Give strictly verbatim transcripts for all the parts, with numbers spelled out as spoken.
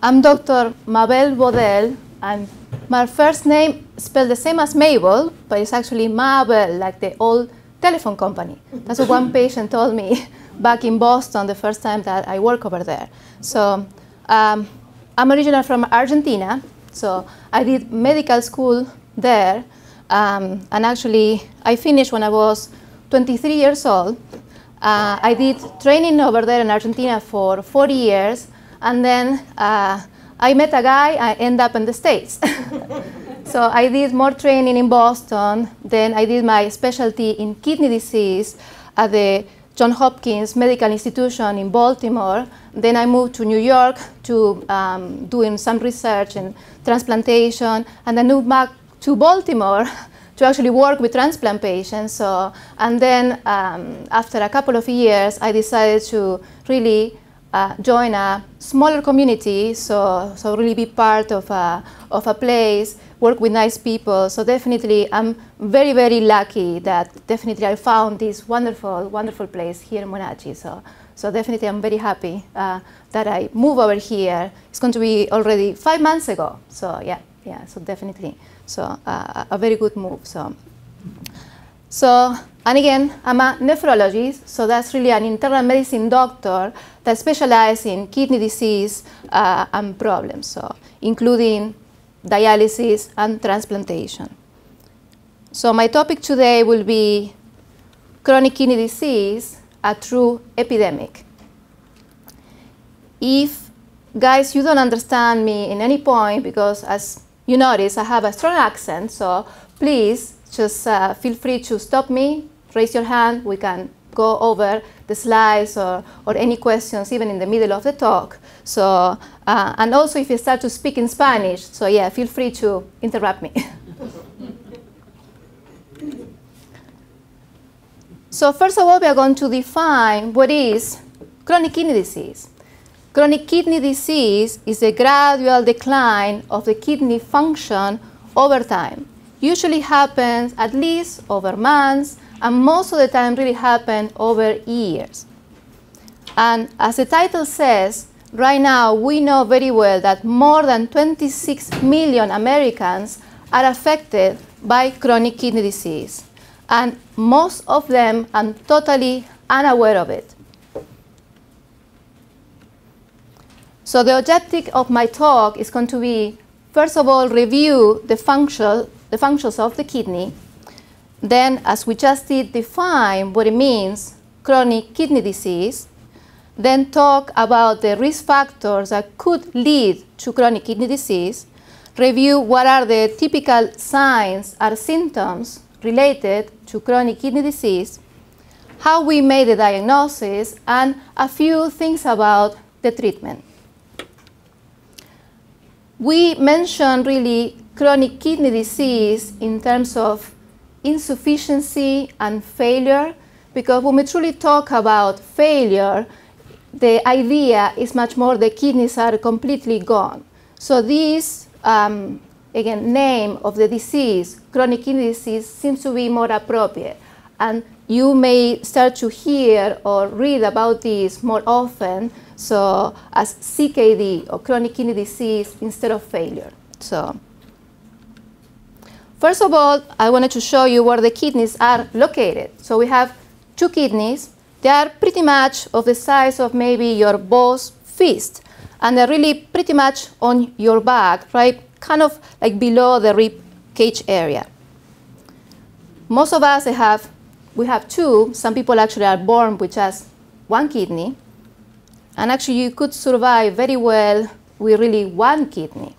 I'm Doctor Mabel Bodell, and my first name spelled the same as Mabel, but it's actually Mabel, like the old telephone company. That's what one patient told me back in Boston the first time that I work over there. So um, I'm originally from Argentina, so I did medical school there, um, and actually I finished when I was twenty-three years old. Uh, I did training over there in Argentina for forty years, and then uh, I met a guy, I ended up in the States. So I did more training in Boston, then I did my specialty in kidney disease at the Johns Hopkins Medical Institution in Baltimore. Then I moved to New York to um, doing some research in transplantation, and then moved back to Baltimore to actually work with transplant patients. So, and then um, after a couple of years, I decided to really uh, join a smaller community, so, so really be part of a, of a place, work with nice people. So definitely, I'm very, very lucky that definitely I found this wonderful, wonderful place here in Monachi. So, so definitely, I'm very happy uh, that I moved over here. It's going to be already five months ago. So yeah, yeah. So definitely, so uh, a very good move. So, so and again, I'm a nephrologist. So that's really an internal medicine doctor that specializes in kidney disease uh, and problems. So including dialysis and transplantation. So my topic today will be chronic kidney disease, a true epidemic. If, guys, you don't understand me in any point, because as you notice, I have a strong accent, so please just uh, feel free to stop me, raise your hand, we can go over the slides or, or any questions even in the middle of the talk. So, uh, and also if you start to speak in Spanish, so yeah, feel free to interrupt me. So first of all, we are going to define what is chronic kidney disease. Chronic kidney disease is a gradual decline of the kidney function over time. Usually happens at least over months, and most of the time really happen over years. And as the title says, right now we know very well that more than twenty-six million Americans are affected by chronic kidney disease. And most of them are totally unaware of it. So the objective of my talk is going to be, first of all, review the, function, the functions of the kidney. Then, as we just did, define what it means, chronic kidney disease. Then talk about the risk factors that could lead to chronic kidney disease. Review what are the typical signs or symptoms related to chronic kidney disease, how we made the diagnosis, and a few things about the treatment. We mentioned really chronic kidney disease in terms of insufficiency and failure, because when we truly talk about failure, the idea is much more the kidneys are completely gone. So this, um, again, name of the disease, chronic kidney disease, seems to be more appropriate. And you may start to hear or read about this more often, so as C K D, or chronic kidney disease, instead of failure. So, first of all, I wanted to show you where the kidneys are located. So we have two kidneys. They are pretty much of the size of maybe your both fist, and they're really pretty much on your back, right? Kind of like below the rib cage area. Most of us have, we have two. Some people actually are born with just one kidney. And actually, you could survive very well with really one kidney.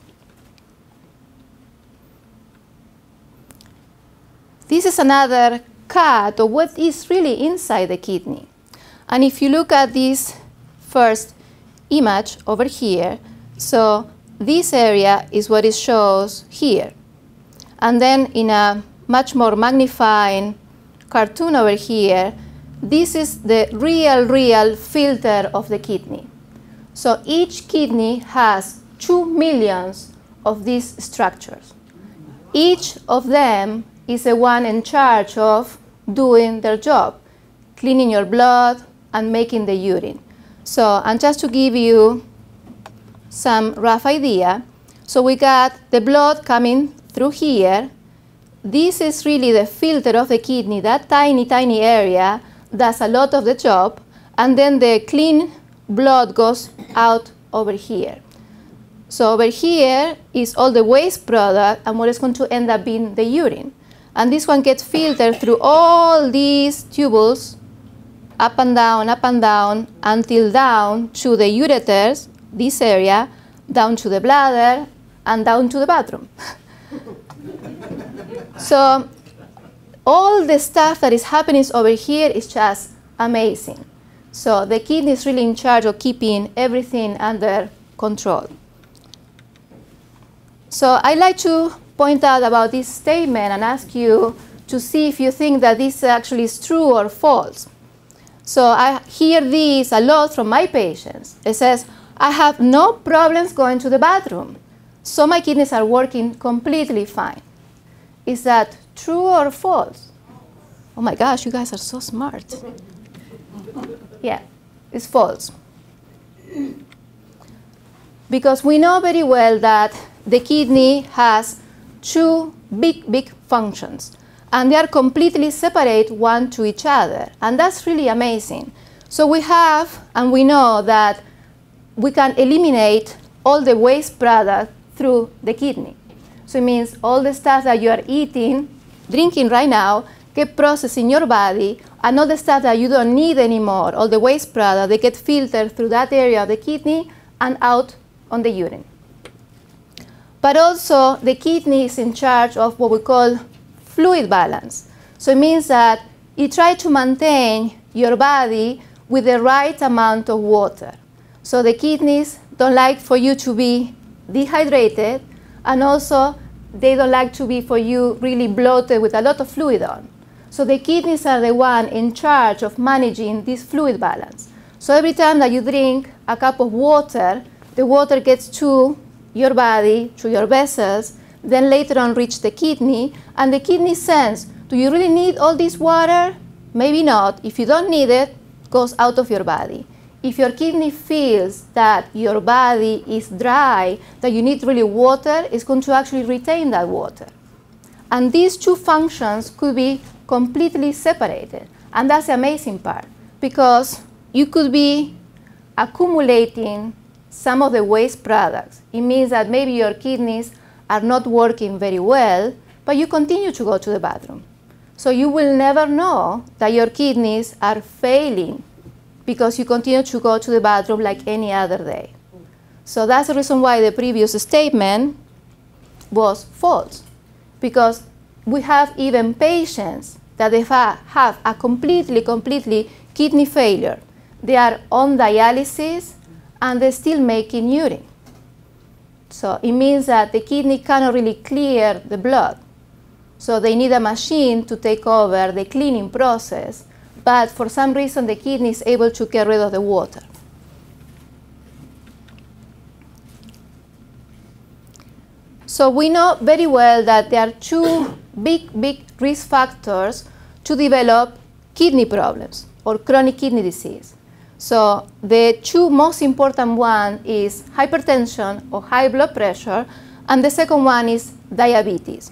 This is another cut of what is really inside the kidney. And if you look at this first image over here, so this area is what it shows here. And then in a much more magnifying cartoon over here, this is the real, real filter of the kidney. So each kidney has two millions of these structures. Each of them is the one in charge of doing their job, cleaning your blood and making the urine. So, and just to give you some rough idea. So we got the blood coming through here. This is really the filter of the kidney. That tiny, tiny area does a lot of the job. And then the clean blood goes out over here. So over here is all the waste product and what is going to end up being the urine. And this one gets filtered through all these tubules, up and down, up and down, until down to the ureters, this area, down to the bladder, and down to the bathroom. So all the stuff that is happening over here is just amazing. So the kidney is really in charge of keeping everything under control. So I'd like to point out about this statement and ask you to see if you think that this actually is true or false. So I hear this a lot from my patients. It says, I have no problems going to the bathroom, so my kidneys are working completely fine. Is that true or false? Oh my gosh, you guys are so smart. Yeah, it's false. Because we know very well that the kidney has two big, big functions. And they are completely separate one to each other. And that's really amazing. So we have, and we know that we can eliminate all the waste product through the kidney. So it means all the stuff that you are eating, drinking right now, get processed in your body, and all the stuff that you don't need anymore, all the waste product, they get filtered through that area of the kidney and out on the urine. But also, the kidney is in charge of what we call fluid balance. So it means that you try to maintain your body with the right amount of water. So the kidneys don't like for you to be dehydrated, and also they don't like to be for you really bloated with a lot of fluid on. So the kidneys are the one in charge of managing this fluid balance. So every time that you drink a cup of water, the water gets to your body, to your vessels, then later on reach the kidney, and the kidney sends, do you really need all this water? Maybe not. If you don't need it, it goes out of your body. If your kidney feels that your body is dry, that you need really water, it's going to actually retain that water. And these two functions could be completely separated. And that's the amazing part, because you could be accumulating some of the waste products. It means that maybe your kidneys are not working very well, but you continue to go to the bathroom. So you will never know that your kidneys are failing because you continue to go to the bathroom like any other day. So that's the reason why the previous statement was false, because we have even patients that they have a completely, completely kidney failure. They are on dialysis and they're still making urine. So it means that the kidney cannot really clear the blood. So they need a machine to take over the cleaning process, but for some reason the kidney is able to get rid of the water. So we know very well that there are two big, big risk factors to develop kidney problems or chronic kidney disease. So the two most important one is hypertension or high blood pressure, and the second one is diabetes.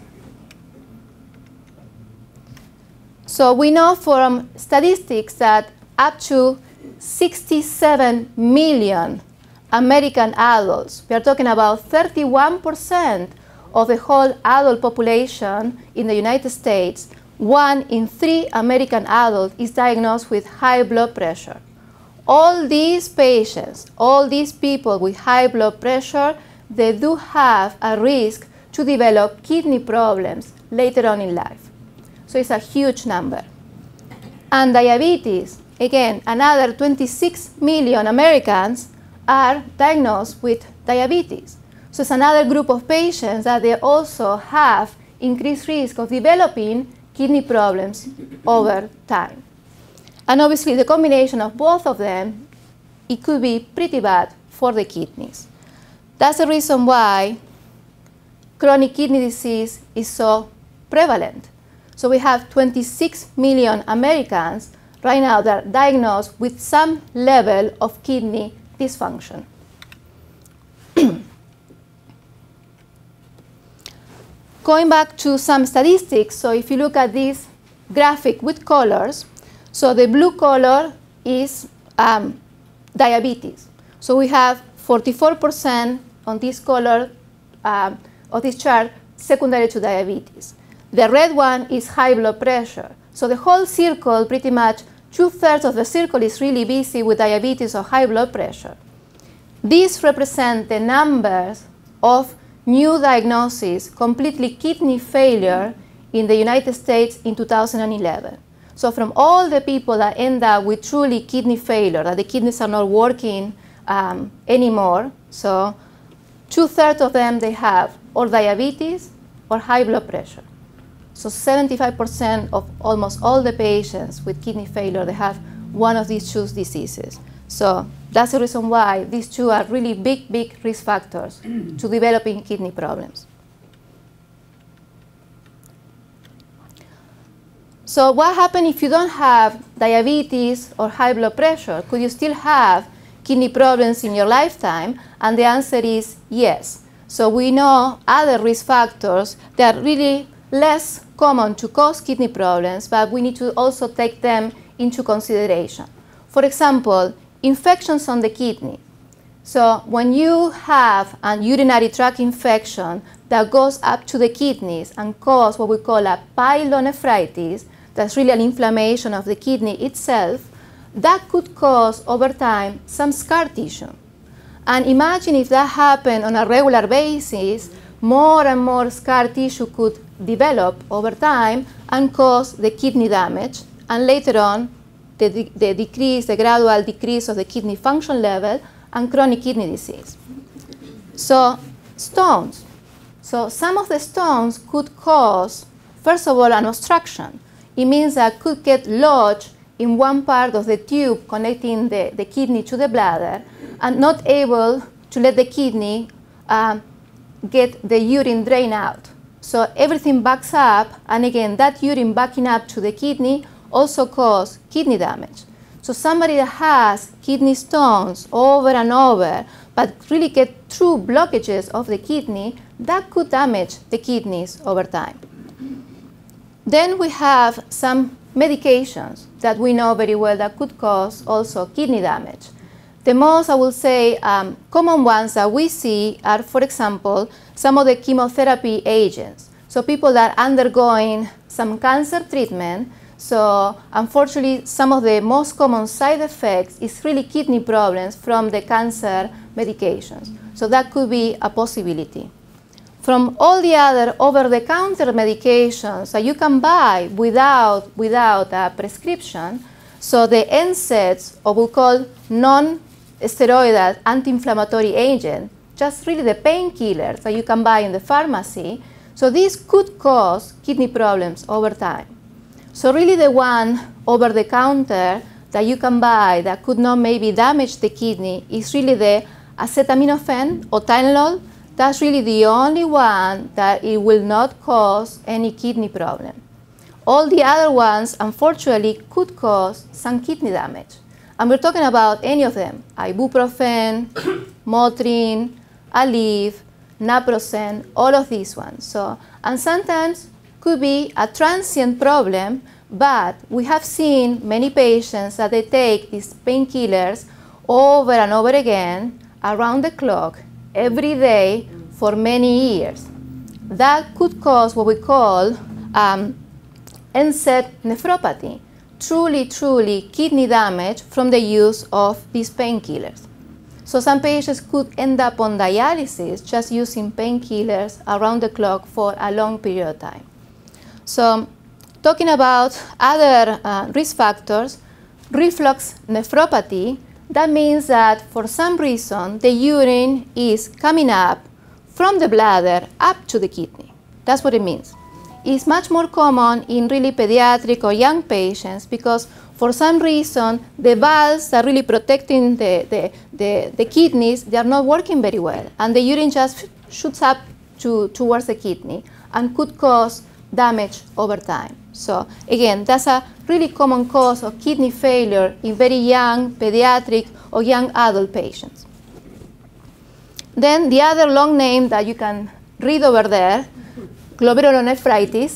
So we know from statistics that up to sixty-seven million American adults, we are talking about thirty-one percent of the whole adult population in the United States, one in three American adults is diagnosed with high blood pressure. All these patients, all these people with high blood pressure, they do have a risk to develop kidney problems later on in life. So it's a huge number. And diabetes, again, another twenty-six million Americans are diagnosed with diabetes. So it's another group of patients that they also have increased risk of developing kidney problems over time. And obviously the combination of both of them, it could be pretty bad for the kidneys. That's the reason why chronic kidney disease is so prevalent. So we have twenty-six million Americans right now that are diagnosed with some level of kidney dysfunction. going back to some statistics, so if you look at this graphic with colors, so the blue color is um, diabetes. So we have forty-four percent on this color um, of this chart secondary to diabetes. The red one is high blood pressure. So the whole circle, pretty much two-thirds of the circle is really busy with diabetes or high blood pressure. These represent the numbers of new diagnoses, completely kidney failure in the United States in two thousand eleven. So from all the people that end up with truly kidney failure, that the kidneys are not working um, anymore, so two-thirds of them, they have or diabetes or high blood pressure. So seventy-five percent of almost all the patients with kidney failure, they have one of these two diseases. So that's the reason why these two are really big, big risk factors to developing kidney problems. So what happens if you don't have diabetes or high blood pressure? Could you still have kidney problems in your lifetime? And the answer is yes. So we know other risk factors that are really less common to cause kidney problems, but we need to also take them into consideration. For example, infections on the kidney. So when you have a urinary tract infection that goes up to the kidneys and cause what we call a pyelonephritis, that's really an inflammation of the kidney itself, that could cause over time some scar tissue. And imagine if that happened on a regular basis, more and more scar tissue could develop over time and cause the kidney damage, and later on the, de the decrease, the gradual decrease of the kidney function level and chronic kidney disease. So stones. So some of the stones could cause, first of all, an obstruction. It means that could get lodged in one part of the tube connecting the, the kidney to the bladder and not able to let the kidney um, get the urine drain out. So everything backs up, and again, that urine backing up to the kidney also causes kidney damage. So somebody that has kidney stones over and over, but really get true blockages of the kidney, that could damage the kidneys over time. Then we have some medications that we know very well that could cause also kidney damage. The most, I will say, um, common ones that we see are, for example, some of the chemotherapy agents. So people that are undergoing some cancer treatment. So unfortunately, some of the most common side effects is really kidney problems from the cancer medications. So that could be a possibility. From all the other over-the-counter medications that you can buy without, without a prescription, so the N SAIDs, or we call non-steroidal anti-inflammatory agent, just really the painkillers that you can buy in the pharmacy, so these could cause kidney problems over time. So really the one over-the-counter that you can buy that could not maybe damage the kidney is really the acetaminophen or Tylenol. That's really the only one that it will not cause any kidney problem. All the other ones, unfortunately, could cause some kidney damage. And we're talking about any of them: ibuprofen, Motrin, Aleve, naproxen, all of these ones. So, and sometimes could be a transient problem, but we have seen many patients that they take these painkillers over and over again, around the clock, every day for many years. That could cause what we call um, N SAID nephropathy, truly, truly kidney damage from the use of these painkillers. So some patients could end up on dialysis just using painkillers around the clock for a long period of time. So talking about other uh, risk factors, reflux nephropathy, that means that for some reason the urine is coming up from the bladder up to the kidney. That's what it means. It's much more common in really pediatric or young patients because for some reason the valves that are really protecting the, the, the, the kidneys, they are not working very well, and the urine just shoots up to, towards the kidney and could cause damage over time. So again, that's a really common cause of kidney failure in very young pediatric or young adult patients. Then the other long name that you can read over there, glomerulonephritis.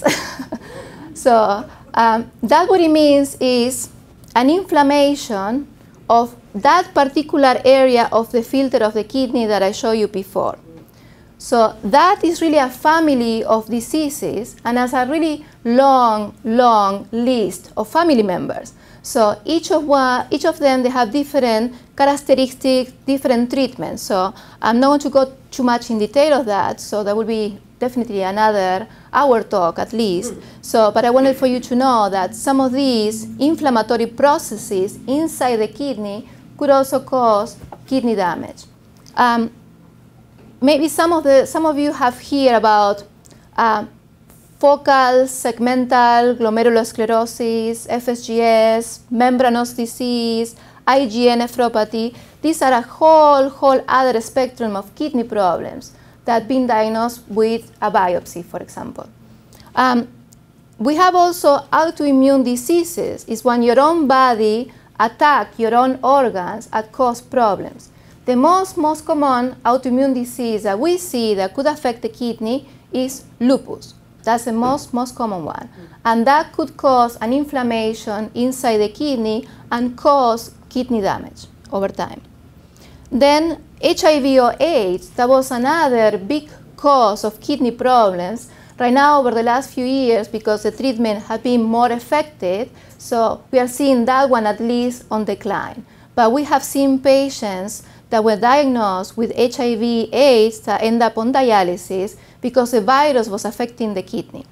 So um, that what it means is an inflammation of that particular area of the filter of the kidney that I showed you before. So that is really a family of diseases and has a really long, long list of family members. So each of, one, each of them, they have different characteristics, different treatments. So I'm not going to go too much in detail of that, so that will be definitely another hour talk at least. So, but I wanted for you to know that some of these inflammatory processes inside the kidney could also cause kidney damage. Um, maybe some of, the, some of you have heard about uh, focal segmental glomerulosclerosis, F S G S, membranous disease, I G A nephropathy. These are a whole, whole other spectrum of kidney problems that have been diagnosed with a biopsy, for example. Um, we have also autoimmune diseases. It's when your own body attacks your own organs and cause problems. The most, most common autoimmune disease that we see that could affect the kidney is lupus. That's the most, most common one. And that could cause an inflammation inside the kidney and cause kidney damage over time. Then H I V or AIDS, that was another big cause of kidney problems. Right now, over the last few years, because the treatment has been more effective, so we are seeing that one at least on decline. But we have seen patients that were diagnosed with H I V AIDS that end up on dialysis because the virus was affecting the kidney.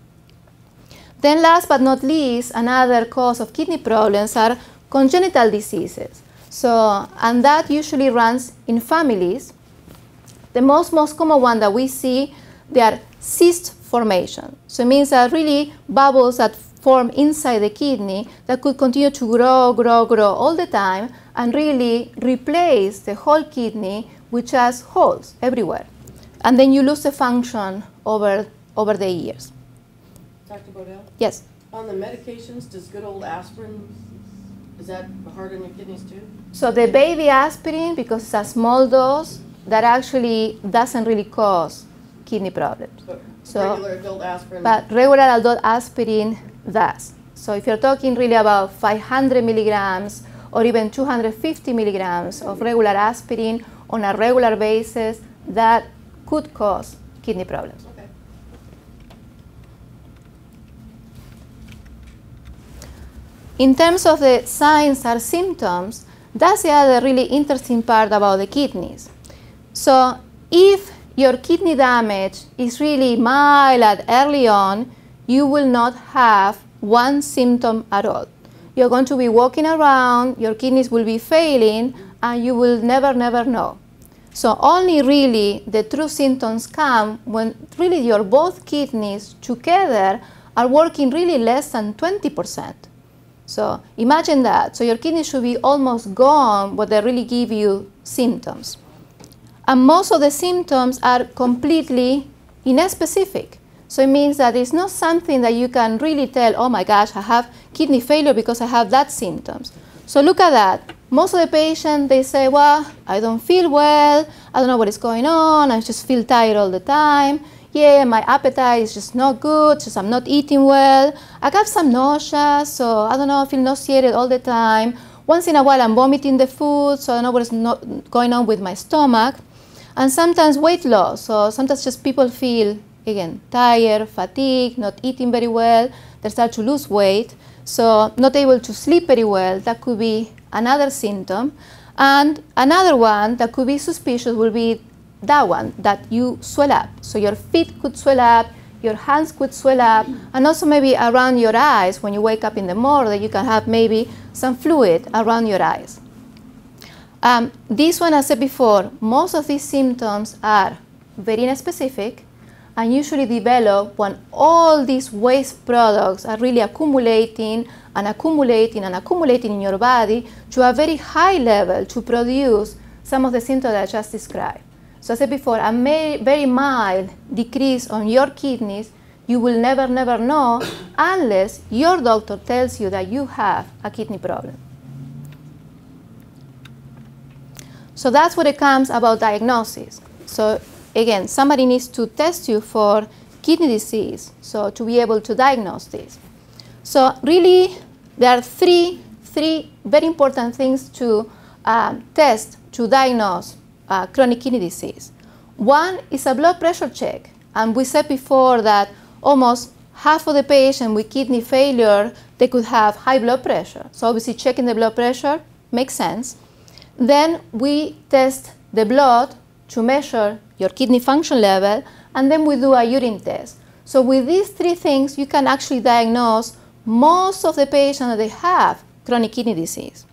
Then last but not least, another cause of kidney problems are congenital diseases. So, and that usually runs in families. The most, most common one that we see, they are cyst formation. So it means that really bubbles that form inside the kidney that could continue to grow, grow, grow all the time and really replace the whole kidney, which has holes everywhere. And then you lose the function over, over the years. Doctor Bodell? Yes? On the medications, does good old aspirin, is that hard on your kidneys too? So the baby aspirin, because it's a small dose, that actually doesn't really cause kidney problems. But So, regular adult aspirin? But regular adult aspirin does. So if you're talking really about five hundred milligrams or even two hundred fifty milligrams of regular aspirin on a regular basis, that could cause kidney problems. Okay. In terms of the signs or symptoms, that's the other really interesting part about the kidneys. So if your kidney damage is really mild and early on, you will not have one symptom at all. You're going to be walking around, your kidneys will be failing, and you will never, never know. So only really the true symptoms come when really your both kidneys together are working really less than twenty percent. So imagine that. So your kidneys should be almost gone when they really give you symptoms. And most of the symptoms are completely inspecific. So it means that it's not something that you can really tell, oh my gosh, I have kidney failure because I have that symptoms. So look at that. Most of the patients, they say, well, I don't feel well, I don't know what is going on, I just feel tired all the time. Yeah, my appetite is just not good, just I'm not eating well. I got some nausea, so I don't know, I feel nauseated all the time. Once in a while I'm vomiting the food, so I don't know what is not going on with my stomach. And sometimes weight loss, so sometimes just people feel, again, tired, fatigued, not eating very well, they start to lose weight, so not able to sleep very well, that could be another symptom. And another one that could be suspicious will be that one, that you swell up. So your feet could swell up, your hands could swell up, and also maybe around your eyes, when you wake up in the morning, you can have maybe some fluid around your eyes. Um, this one, I said before, most of these symptoms are very inspecific and usually develop when all these waste products are really accumulating and accumulating and accumulating in your body to a very high level to produce some of the symptoms that I just described. So I said before, a very mild decrease on your kidneys, you will never, never know unless your doctor tells you that you have a kidney problem. So that's what it comes about diagnosis. So again, somebody needs to test you for kidney disease, so to be able to diagnose this. So really, there are three, three very important things to um, test to diagnose uh, chronic kidney disease. One is a blood pressure check, and we said before that almost half of the patients with kidney failure, they could have high blood pressure. So obviously checking the blood pressure makes sense. Then we test the blood to measure your kidney function level, and then we do a urine test. So with these three things, you can actually diagnose most of the patients that they have chronic kidney disease.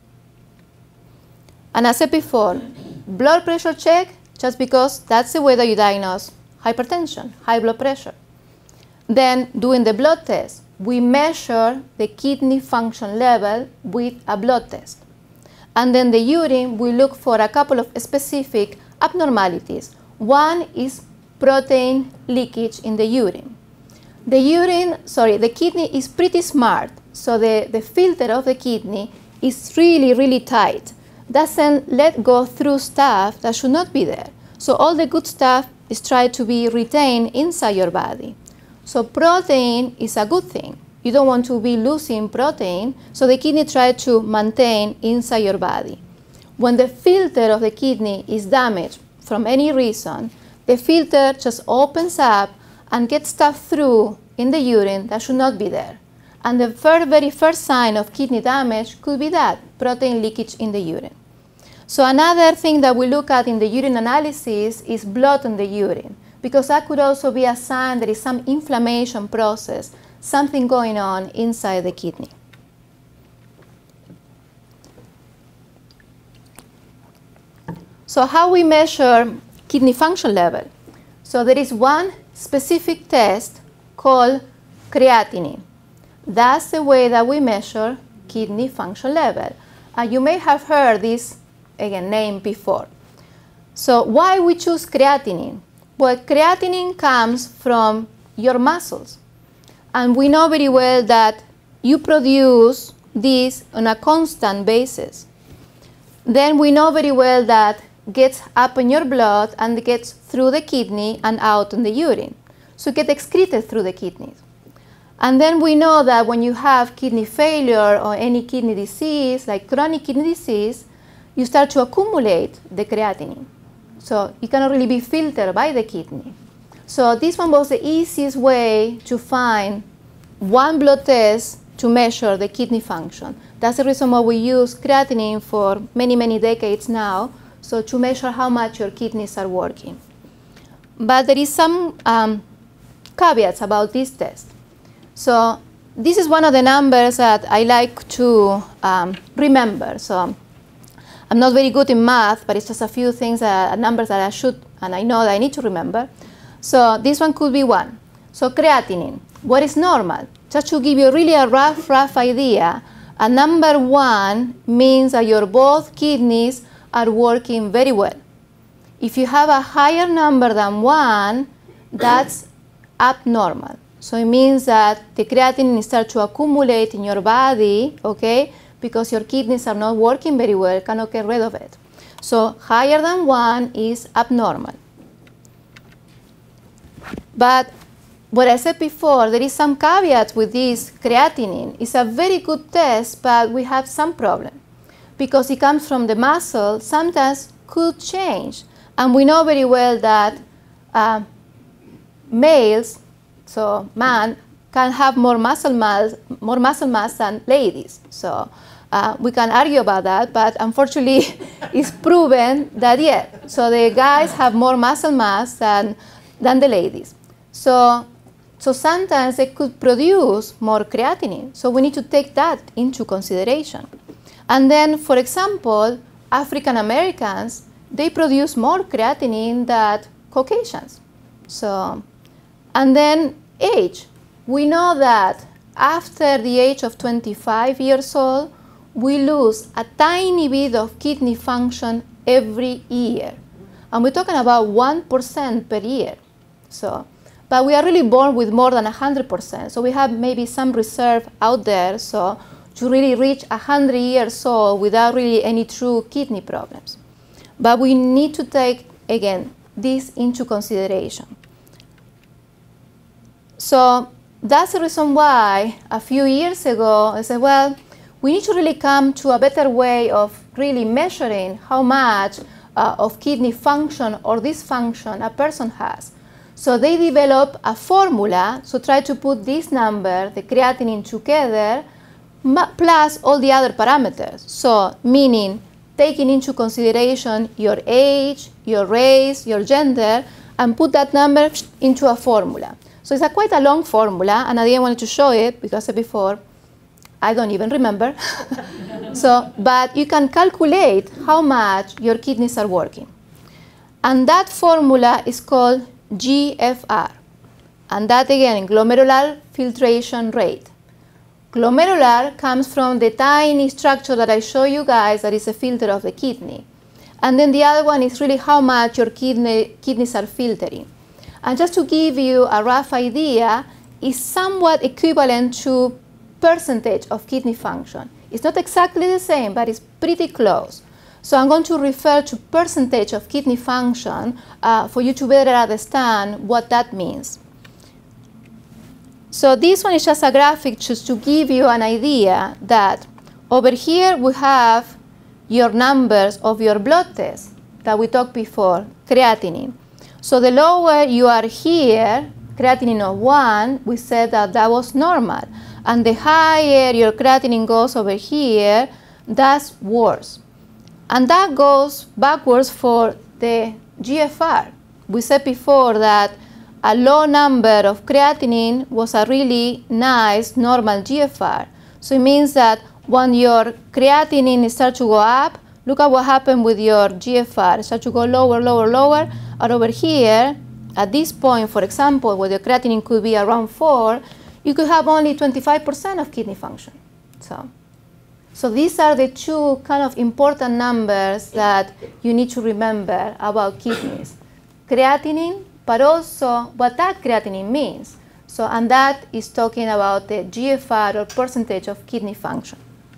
And as I said before, blood pressure check, just because that's the way that you diagnose hypertension, high blood pressure. Then doing the blood test, we measure the kidney function level with a blood test. And then the urine, we look for a couple of specific abnormalities. One is protein leakage in the urine. The urine, sorry, the kidney is pretty smart, so the, the filter of the kidney is really, really tight. Doesn't let go through stuff that should not be there. So all the good stuff is tried to be retained inside your body. So protein is a good thing. You don't want to be losing protein, so the kidney tries to maintain inside your body. When the filter of the kidney is damaged from any reason, the filter just opens up and gets stuff through in the urine that should not be there. And the very, very first sign of kidney damage could be that, protein leakage in the urine. So another thing that we look at in the urine analysis is blood in the urine, because that could also be a sign there is some inflammation process, something going on inside the kidney. So how we measure kidney function level? So there is one specific test called creatinine. That's the way that we measure kidney function level. And you may have heard this, again, name before. So why we choose creatinine? Well, creatinine comes from your muscles. And we know very well that you produce this on a constant basis. Then we know very well that gets up in your blood and gets through the kidney and out in the urine. So it gets excreted through the kidneys. And then we know that when you have kidney failure or any kidney disease, like chronic kidney disease, you start to accumulate the creatinine. So it cannot really be filtered by the kidney. So this one was the easiest way to find one blood test to measure the kidney function. That's the reason why we use creatinine for many, many decades now, so to measure how much your kidneys are working. But there is some um, caveats about this test. So this is one of the numbers that I like to um, remember. So I'm not very good in math, but it's just a few things, uh, numbers that I should, and I know that I need to remember. So this one could be one. So creatinine, what is normal? Just to give you really a rough, rough idea, a number one means that your both kidneys are working very well. If you have a higher number than one, that's abnormal. So it means that the creatinine starts to accumulate in your body, okay, because your kidneys are not working very well, cannot get rid of it. So higher than one is abnormal. But what I said before, there is some caveats with this creatinine. It's a very good test, but we have some problem. Because it comes from the muscle, sometimes could change. And we know very well that uh, males, so man, can have more muscle mass, more muscle mass than ladies. So uh, we can argue about that, but unfortunately, it's proven that yeah. So the guys have more muscle mass than than the ladies. So so sometimes they could produce more creatinine. So we need to take that into consideration. And then, for example, African Americans, they produce more creatinine than Caucasians. So, and then age. We know that after the age of twenty-five years old, we lose a tiny bit of kidney function every year. And we're talking about one percent per year. So, but we are really born with more than one hundred percent. So we have maybe some reserve out there. So to really reach one hundred years old without really any true kidney problems. But we need to take, again, this into consideration. So that's the reason why a few years ago I said, well, we need to really come to a better way of really measuring how much uh, of kidney function or dysfunction a person has. So they developed a formula, so try to put this number, the creatinine, together, plus all the other parameters. So meaning taking into consideration your age, your race, your gender, and put that number into a formula. So it's a quite a long formula, and I didn't want to show it because before I don't even remember. So, but you can calculate how much your kidneys are working. And that formula is called G F R. And that again, glomerular filtration rate. Glomerular comes from the tiny structure that I show you guys that is a filter of the kidney. And then the other one is really how much your kidney, kidneys are filtering. And just to give you a rough idea, it's somewhat equivalent to percentage of kidney function. It's not exactly the same, but it's pretty close. So I'm going to refer to percentage of kidney function uh, for you to better understand what that means. So this one is just a graphic just to give you an idea that over here we have your numbers of your blood tests that we talked before, creatinine. So the lower you are here, creatinine of one, we said that that was normal. And the higher your creatinine goes over here, that's worse. And that goes backwards for the G F R. We said before that a low number of creatinine was a really nice normal G F R. So it means that when your creatinine starts to go up, look at what happened with your G F R. It starts to go lower, lower, lower. And over here, at this point, for example, where the creatinine could be around four, you could have only twenty-five percent of kidney function. So, so these are the two kind of important numbers that you need to remember about kidneys. Creatinine, but also what that creatinine means. So, and that is talking about the G F R or percentage of kidney function.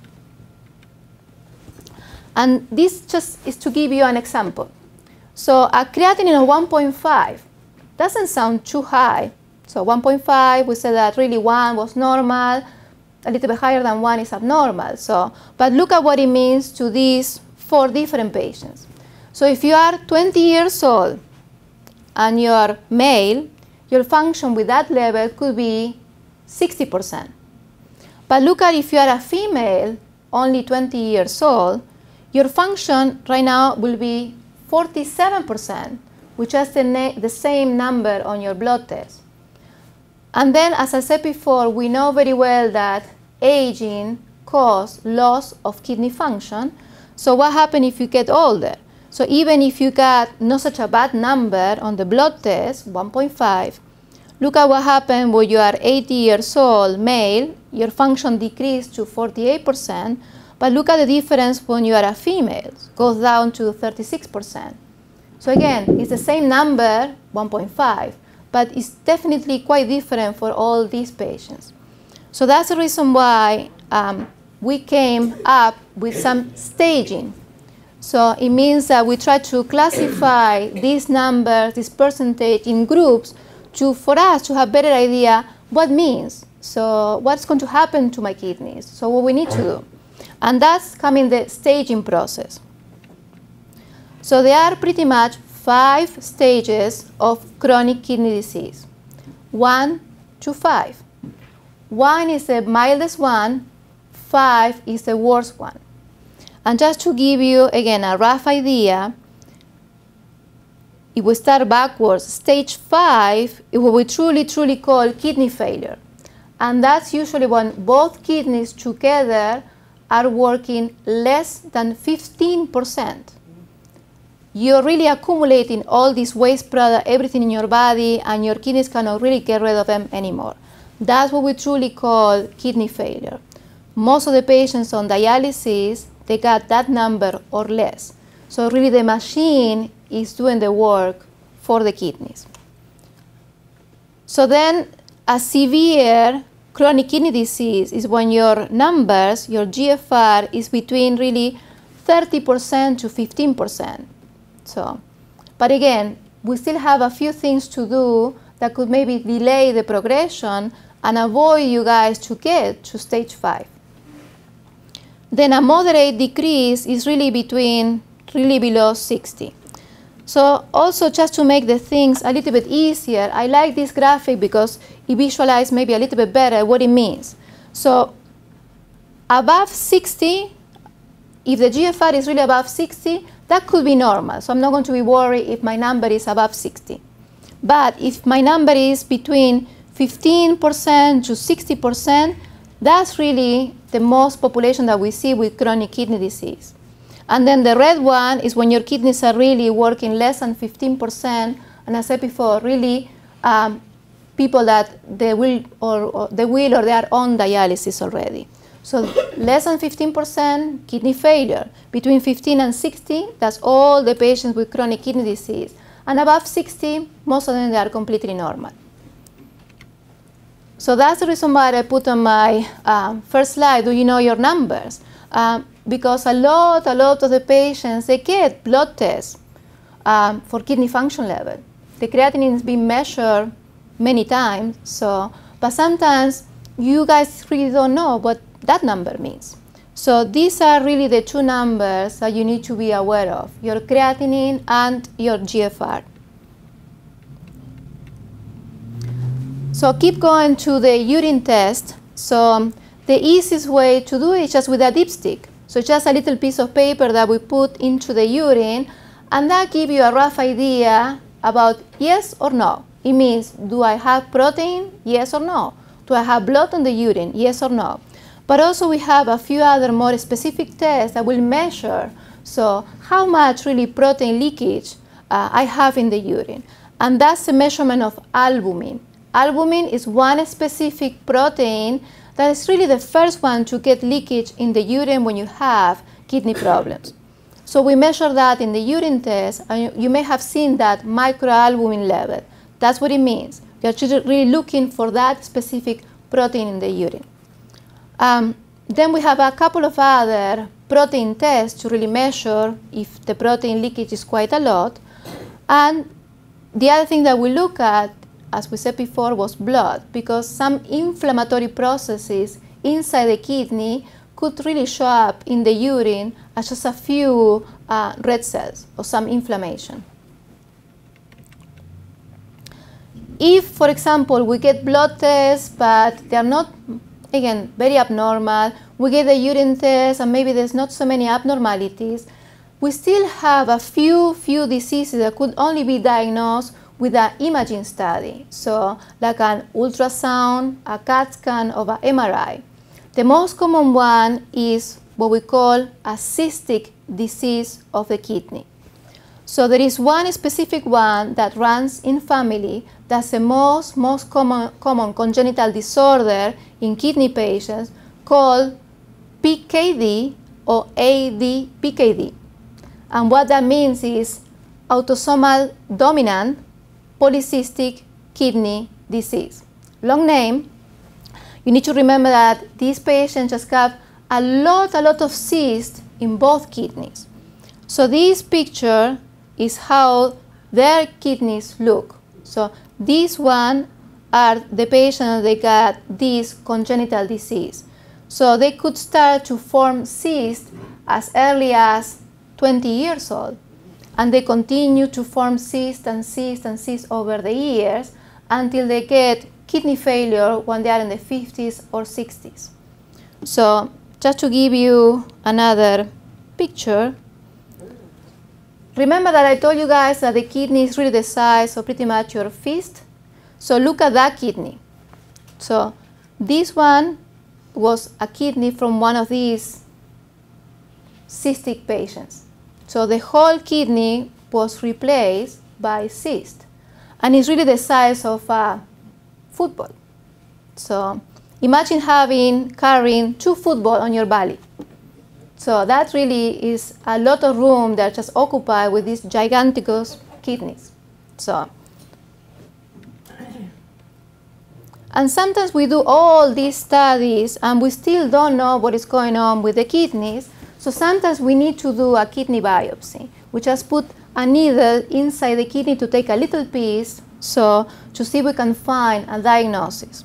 And this just is to give you an example. So a creatinine of one point five doesn't sound too high. So one point five, we said that really one was normal, a little bit higher than one is abnormal. So, but look at what it means to these four different patients. So if you are twenty years old and you are male, your function with that level could be sixty percent. But look at if you are a female, only twenty years old, your function right now will be forty-seven percent, which is the, the same number on your blood test. And then, as I said before, we know very well that aging causes loss of kidney function. So what happens if you get older? So even if you got not such a bad number on the blood test, one point five, look at what happened when you are eighty years old, male, your function decreased to forty-eight percent, but look at the difference when you are a female, it goes down to thirty-six percent. So again, it's the same number, one point five, but it's definitely quite different for all these patients. So that's the reason why um, we came up with some staging. So it means that we try to classify these numbers, this percentage in groups to, for us to have better idea what means. So what's going to happen to my kidneys? So what we need to do. And that's coming the staging process. So there are pretty much five stages of chronic kidney disease. One to five. One is the mildest one, five is the worst one. And just to give you, again, a rough idea, if we start backwards, stage five is what we truly, truly call kidney failure. And that's usually when both kidneys together are working less than fifteen percent. You're really accumulating all this waste product, everything in your body, and your kidneys cannot really get rid of them anymore. That's what we truly call kidney failure. Most of the patients on dialysis, they got that number or less. So really the machine is doing the work for the kidneys. So then a severe chronic kidney disease is when your numbers, your G F R, is between really thirty percent to fifteen percent. So, but again, we still have a few things to do that could maybe delay the progression and avoid you guys to get to stage five. Then a moderate decrease is really between, really below sixty. So also just to make the things a little bit easier, I like this graphic because it visualizes maybe a little bit better what it means. So above sixty, if the G F R is really above sixty, that could be normal. So I'm not going to be worried if my number is above sixty. But if my number is between fifteen percent to sixty percent, that's really the most population that we see with chronic kidney disease. And then the red one is when your kidneys are really working less than fifteen percent, and as I said before, really um, people that they will or, or they will or they are on dialysis already. So less than fifteen percent kidney failure. Between fifteen and sixty, that's all the patients with chronic kidney disease. And above sixty, most of them they are completely normal. So that's the reason why I put on my um, first slide, do you know your numbers? Um, because a lot, a lot of the patients, they get blood tests um, for kidney function level. The creatinine is being measured many times, so, but sometimes you guys really don't know what that number means. So these are really the two numbers that you need to be aware of, your creatinine and your G F R. So keep going to the urine test. So um, the easiest way to do it is just with a dipstick. So just a little piece of paper that we put into the urine, and that gives you a rough idea about yes or no. It means, do I have protein? Yes or no. Do I have blood in the urine? Yes or no. But also we have a few other more specific tests that will measure so how much really protein leakage uh, I have in the urine. And that's the measurement of albumin. Albumin is one specific protein that is really the first one to get leakage in the urine when you have kidney problems. So we measure that in the urine test, and you, you may have seen that microalbumin level. That's what it means. You're really looking for that specific protein in the urine. Um, then we have a couple of other protein tests to really measure if the protein leakage is quite a lot. And the other thing that we look at, as we said before, was blood, because some inflammatory processes inside the kidney could really show up in the urine as just a few uh, red cells or some inflammation. If, for example, we get blood tests, but they are not, again, very abnormal, we get a urine test and maybe there's not so many abnormalities, we still have a few, few diseases that could only be diagnosed with an imaging study, so like an ultrasound, a CAT scan, or an M R I. The most common one is what we call a cystic disease of the kidney. So there is one specific one that runs in family. That's the most, most common, common congenital disorder in kidney patients called P K D or A D P K D. And what that means is autosomal dominant polycystic kidney disease. Long name. You need to remember that these patients just have a lot, a lot of cysts in both kidneys. So this picture is how their kidneys look. So these one are the patients that got this congenital disease. So they could start to form cysts as early as twenty years old. And they continue to form cysts and cysts and cysts over the years until they get kidney failure when they are in the fifties or sixties. So just to give you another picture, remember that I told you guys that the kidney is really the size of pretty much your fist. So look at that kidney. So this one was a kidney from one of these cystic patients. So the whole kidney was replaced by cyst. And it's really the size of a football. So imagine having, carrying two footballs on your belly. So that really is a lot of room that's just occupied with these gigantic kidneys. So, and sometimes we do all these studies and we still don't know what is going on with the kidneys. So sometimes we need to do a kidney biopsy. We just put a needle inside the kidney to take a little piece So to see if we can find a diagnosis.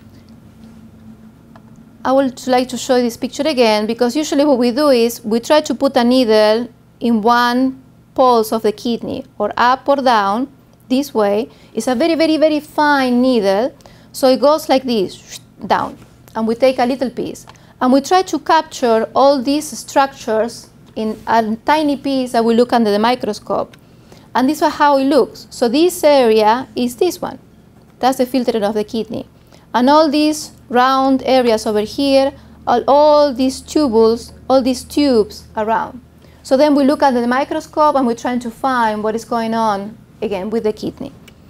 I would like to show this picture again, because usually what we do is we try to put a needle in one pulse of the kidney, or up or down, this way. It's a very, very, very fine needle, so it goes like this, down, and we take a little piece. And we try to capture all these structures in a tiny piece that we look under the microscope. And this is how it looks. So this area is this one. That's the filtering of the kidney. And all these round areas over here are all these tubules, all these tubes around. So then we look under the microscope and we're trying to find what is going on, again, with the kidney.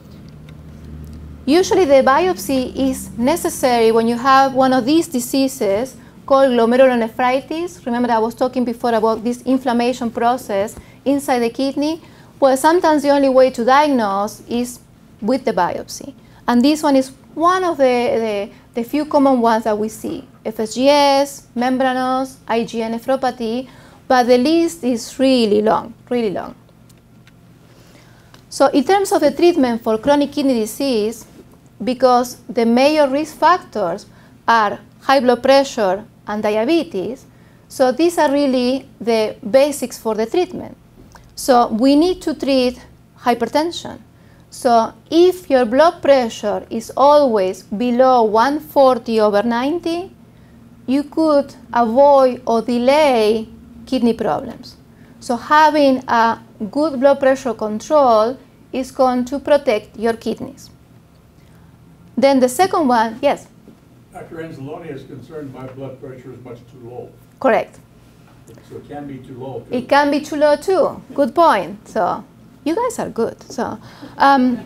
Usually the biopsy is necessary when you have one of these diseases called glomerulonephritis. Remember I was talking before about this inflammation process inside the kidney? Well, sometimes the only way to diagnose is with the biopsy. And this one is one of the, the, the few common ones that we see. F S G S, membranous, I G A nephropathy, but the list is really long, really long. So in terms of the treatment for chronic kidney disease, because the major risk factors are high blood pressure and diabetes, so these are really the basics for the treatment. So we need to treat hypertension. So if your blood pressure is always below one forty over ninety, you could avoid or delay kidney problems. So having a good blood pressure control is going to protect your kidneys. Then the second one, yes? Doctor Anzalone is concerned my blood pressure is much too low. Correct. So it can be too low too. It can be too low too. Good point. So you guys are good. So um,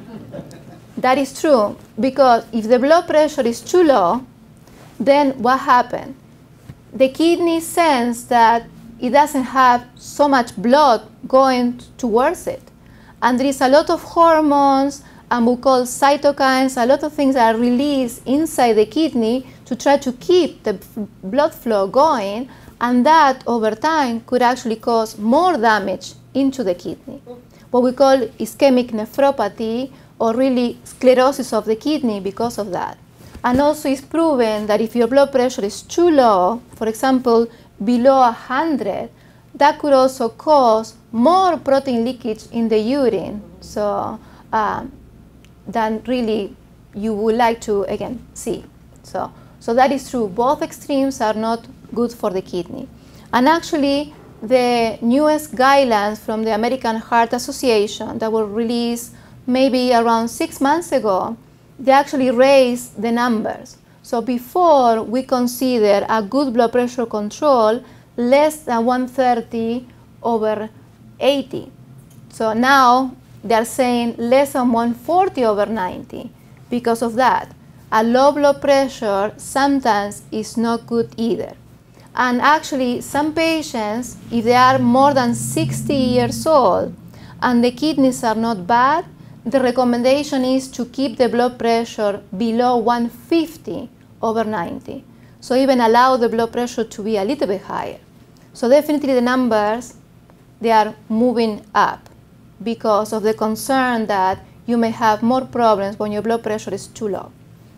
that is true, because if the blood pressure is too low, then what happens? The kidney sense that it doesn't have so much blood going towards it. And there is a lot of hormones, and we call cytokines, a lot of things that are released inside the kidney to try to keep the blood flow going, and that over time could actually cause more damage into the kidney. What we call ischemic nephropathy, or really sclerosis of the kidney because of that. And also it's proven that if your blood pressure is too low, for example, below one hundred, that could also cause more protein leakage in the urine. So um, than really you would like to, again, see. So, so that is true. Both extremes are not good for the kidney. And actually, the newest guidelines from the American Heart Association that were released maybe around six months ago, they actually raised the numbers. So before, we consider a good blood pressure control less than one thirty over eighty. So now they're saying less than one forty over ninety. Because of that, a low blood pressure sometimes is not good either. And actually, some patients, if they are more than sixty years old and the kidneys are not bad, the recommendation is to keep the blood pressure below one fifty over ninety. So even allow the blood pressure to be a little bit higher. So definitely the numbers, they are moving up because of the concern that you may have more problems when your blood pressure is too low.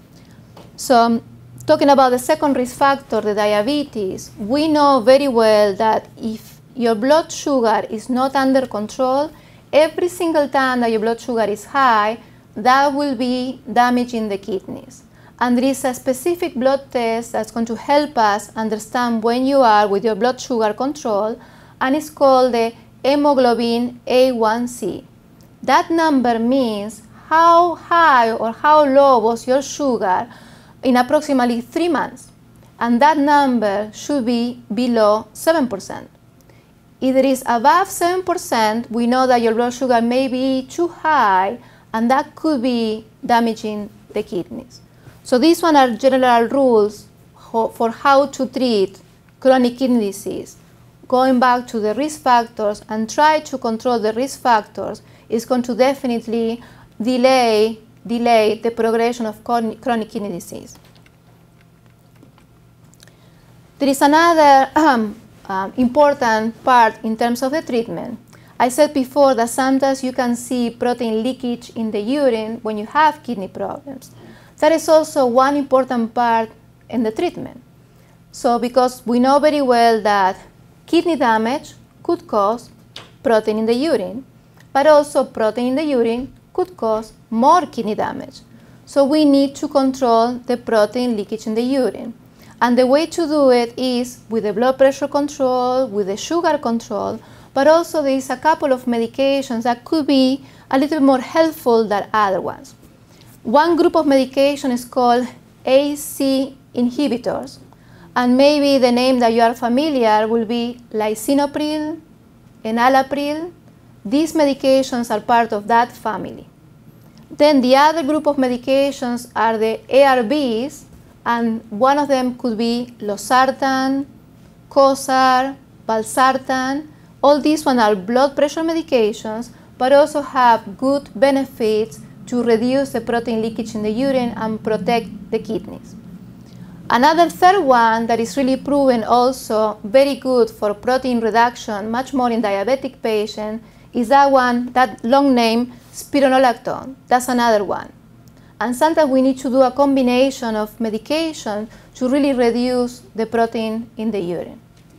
So um, talking about the second risk factor, the diabetes, we know very well that if your blood sugar is not under control, every single time that your blood sugar is high, that will be damaging the kidneys. And there is a specific blood test that's going to help us understand when you are with your blood sugar control, and it's called the hemoglobin A one C. That number means how high or how low was your sugar in approximately three months. And that number should be below seven percent. If it is above seven percent, we know that your blood sugar may be too high, and that could be damaging the kidneys. So these one are general rules for how to treat chronic kidney disease. Going back to the risk factors and try to control the risk factors is going to definitely delay, delay the progression of chronic kidney disease. There is another um, um, important part in terms of the treatment. I said before that sometimes you can see protein leakage in the urine when you have kidney problems. That is also one important part in the treatment. So because we know very well that kidney damage could cause protein in the urine, but also protein in the urine could cause more kidney damage. So we need to control the protein leakage in the urine. And the way to do it is with the blood pressure control, with the sugar control, but also there is a couple of medications that could be a little more helpful than other ones. One group of medication is called A C E inhibitors. And maybe the name that you are familiar will be lisinopril, enalapril. These medications are part of that family. Then the other group of medications are the A R Bs, and one of them could be losartan, cosar, valsartan. All these ones are blood pressure medications, but also have good benefits to reduce the protein leakage in the urine and protect the kidneys. Another third one that is really proven also very good for protein reduction, much more in diabetic patients, is that one, that long name, spironolactone. That's another one. And sometimes we need to do a combination of medication to really reduce the protein in the urine.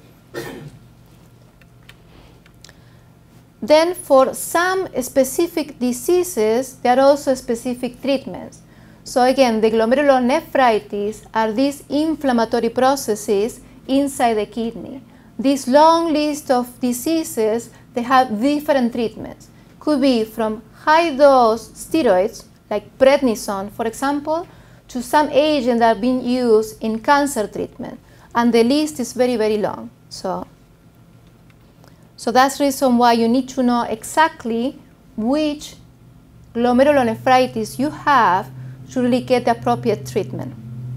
Then for some specific diseases, there are also specific treatments. So again, the glomerulonephritis are these inflammatory processes inside the kidney. This long list of diseases, they have different treatments. Could be from high-dose steroids, like prednisone, for example, to some agents that are being used in cancer treatment. And the list is very, very long. So, so that's the reason why you need to know exactly which glomerulonephritis you have to really get the appropriate treatment.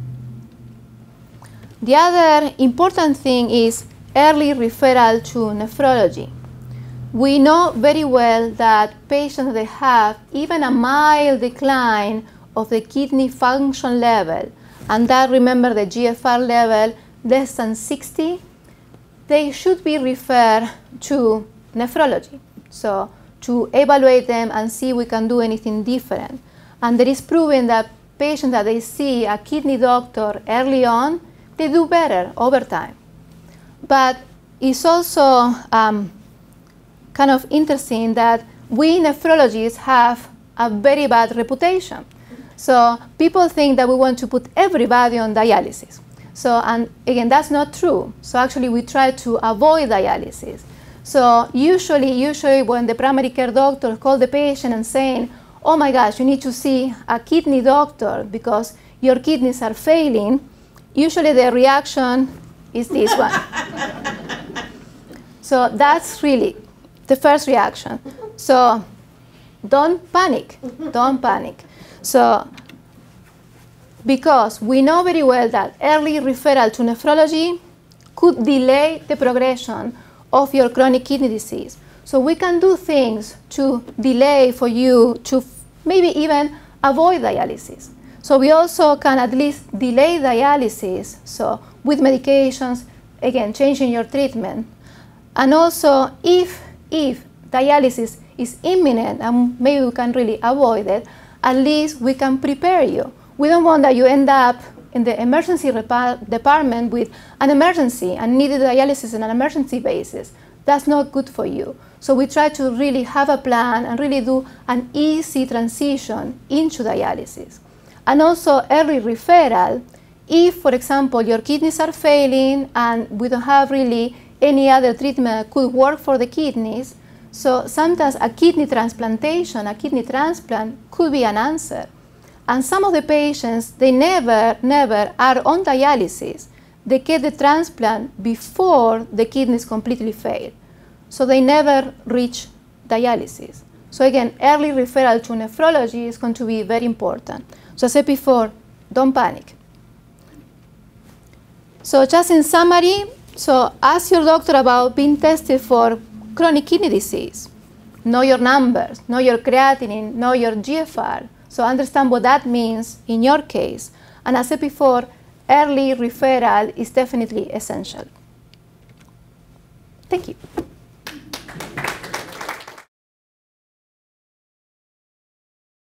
The other important thing is early referral to nephrology. We know very well that patients that have even a mild decline of the kidney function level, and that, remember, the G F R level less than sixty, they should be referred to nephrology. So to evaluate them and see if we can do anything different. And there is proven that patients that they see a kidney doctor early on, they do better over time. But it's also um, kind of interesting that we nephrologists have a very bad reputation. So people think that we want to put everybody on dialysis. So, and again, that's not true. So actually we try to avoid dialysis. So usually, usually when the primary care doctor calls the patient and saying, oh my gosh, you need to see a kidney doctor because your kidneys are failing, usually the reaction is this one. So that's really the first reaction. So don't panic, don't panic. So because we know very well that early referral to nephrology could delay the progression of your chronic kidney disease. So we can do things to delay for you to maybe even avoid dialysis. So we also can at least delay dialysis, so with medications, again, changing your treatment. And also, if, if dialysis is imminent and maybe we can really avoid it, at least we can prepare you. We don't want that you end up in the emergency department with an emergency and need dialysis on an emergency basis. That's not good for you. So we try to really have a plan and really do an easy transition into dialysis. And also early referral, if, for example, your kidneys are failing and we don't have really any other treatment that could work for the kidneys, so sometimes a kidney transplantation, a kidney transplant could be an answer. And some of the patients, they never, never are on dialysis. They get the transplant before the kidneys completely fail. So they never reach dialysis. So again, early referral to nephrology is going to be very important. So I said before, don't panic. So just in summary, so ask your doctor about being tested for chronic kidney disease. Know your numbers, know your creatinine, know your G F R. So understand what that means in your case. And as I said before, early referral is definitely essential. Thank you.